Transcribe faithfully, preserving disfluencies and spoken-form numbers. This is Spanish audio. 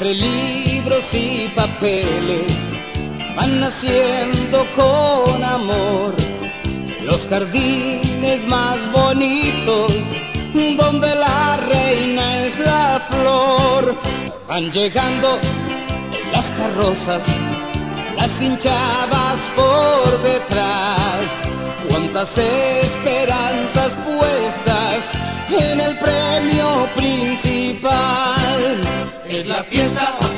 entre libros y papeles van naciendo con amor los jardines más bonitos, donde la reina es la flor. Van llegando las carrozas, las hinchadas por detrás, cuántas esperanzas puestas en el premio principal. Es la fiesta